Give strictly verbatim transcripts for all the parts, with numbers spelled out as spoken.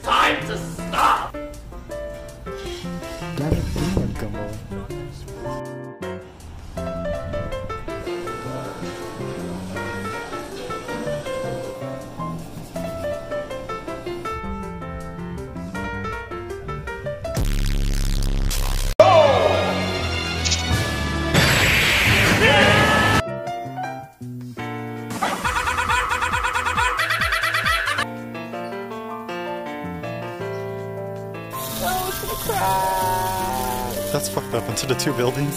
time to stop! Ganit tingnan ka mo. That's fucked up into the two buildings.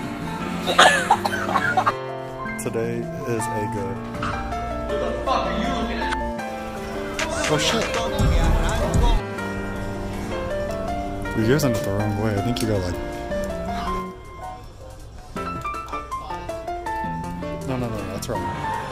Today is a good. What the fuck are you looking at? Oh shit. You're using it the wrong way. I think you got like. No, no, no, that's wrong.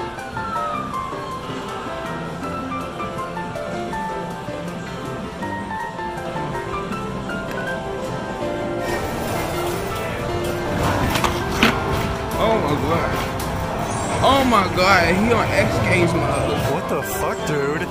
Oh my god. Oh my god, he on X Games mode. What the fuck, dude?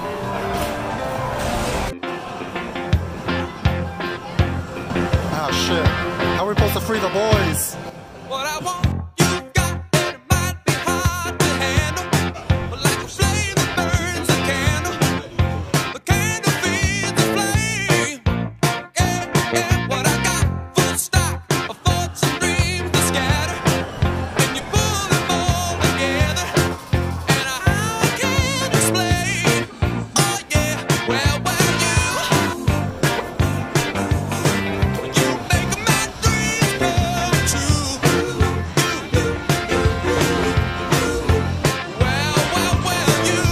Ah shit. How are we supposed to free the boys? What I want, you got, and it might be hard to handle. But like a flame that burns a candle, the candle feeds the flame. Yeah, yeah, what I got, full stock of thoughts and dreams to scatter. And you pull them all together, and how I can't explain. Oh yeah, well, well, you, you make my dreams come true. Well, well, well, you,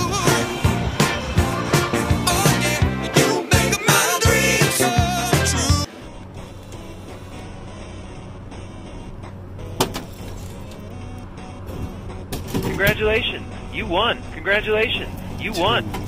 oh yeah, you make my dreams come true. Congratulations, you won. Congratulations, you won.